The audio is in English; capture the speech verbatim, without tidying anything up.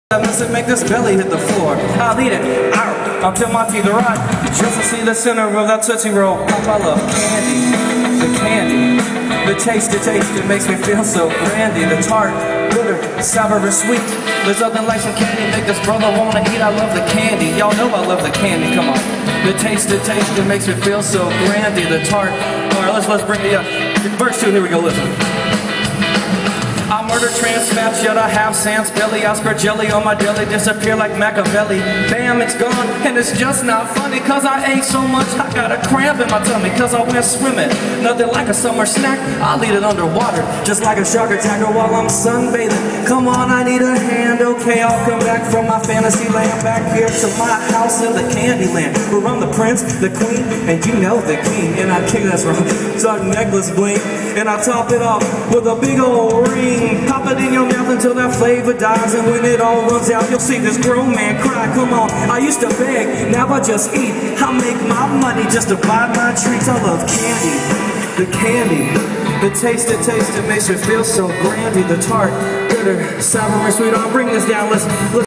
Listen, make this belly hit the floor. I'll eat it out until my teeth are rot. Just to see the center of that Tootsie Roll. Pop, I love candy, the candy, the taste, the taste, it makes me feel so brandy. The tart, bitter, sour, and sweet. There's nothing like some candy make this brother wanna eat. I love the candy, y'all know I love the candy. Come on, the taste, the taste, it makes me feel so brandy. The tart. All right, let's let's bring the uh, verse two. Here we go. Listen. I murder trans fats, yet I have sans belly. I spread jelly on my deli, disappear like Machiavelli. Bam, it's gone, and it's just not funny. Cause I ate so much, I got a cramp in my tummy. Cause I went swimming, nothing like a summer snack. I'll eat it underwater, just like a shark attacker while I'm sunbathing. Come on, I need a hand, okay, I'll come back from my fantasy land. Back here to my house in the candy land, where I'm the prince, the queen, and you know the king. And I kick that's wrong, so I necklace blink, and I top it off with a big old ring. Pop it in your mouth until that flavor dies, and when it all runs out, you'll see this grown man cry. Come on, I used to beg, now I just eat. I make my money just to buy my treats. I love candy, the candy, the taste, the taste, it makes me feel so grandy. The tart, bitter, sour, and sweet. I'll bring this down, let's, let's